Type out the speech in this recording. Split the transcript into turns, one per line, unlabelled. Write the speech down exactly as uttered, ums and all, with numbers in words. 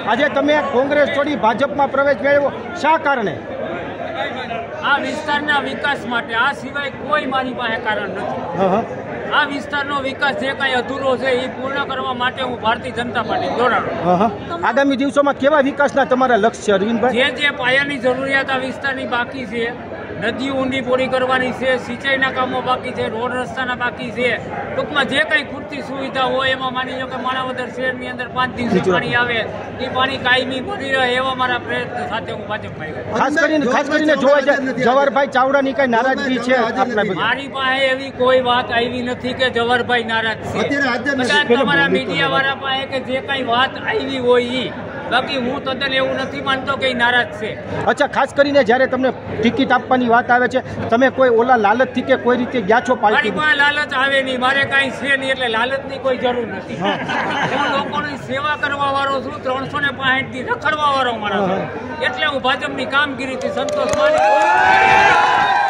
આજે તમે કોંગ્રેસ છોડી ભાજપમાં પ્રવેશ મેળવ્યો, શા કારણે?
આ વિસ્તારના વિકાસ માટે, આ સિવાય કોઈ મારી પાસે કારણ નથી. આ વિસ્તારનો વિકાસ જે કાંઈ અધૂરો છે એ પૂર્ણ કરવા માટે હું ભારતીય જનતા પાર્ટી જોડાણો.
આગામી દિવસોમાં કેવા વિકાસના તમારા લક્ષ્ય છે અરવિંદભાઈ?
જે જે પાયાની જરૂરિયાત આ વિસ્તારની બાકી છે, નદી ઊંડી પોળી કરવાની છે, સિંચાઈના કામો બાકી છે, રોડ રસ્તાના બાકી છે, ટૂંકમાં જે કંઈ ખૂટતી સુવિધા હોય એમાં માની લો કે માણાવદર શહેરની અંદર પાંચ દિવસે પાણી આવે, એ પાણી કાયમી મળી રહે એવા મારા પ્રયત્ન સાથે હું ભાજપમાં.
ખાસ કરીને ખાસ કરીને જોવા જાય જવાહરભાઈ ચાવડાની કઈ નારાજગી છે આપના?
મારી પાસે એવી કોઈ વાત આવી નથી કે જવાહરભાઈ નારાજ છે. તમારા મીડિયા વાળા પાસે કે જે કઈ વાત આવી હોય ઈ, બાકી હું તદ્દન એવું નથી માનતો કે નારાજ છે.
અચ્છા, ખાસ કરીને જ્યારે તમને ટિકિટ આપવાની વાત આવે છે, તમે કોઈ ઓલા લાલચથી કે કોઈ રીતે ગયા છો પાર્ટી?
મારી પાસે લાલચ આવે નહીં, મારે કાંઈ છે નહીં, એટલે લાલચની કોઈ જરૂર નથી. હું લોકોની સેવા કરવા વાળો છું, ત્રણસો ને પાંસઠ થી રખડવા વાળો માણસ, એટલે હું ભાજપની કામગીરીથી સંતોષ માની.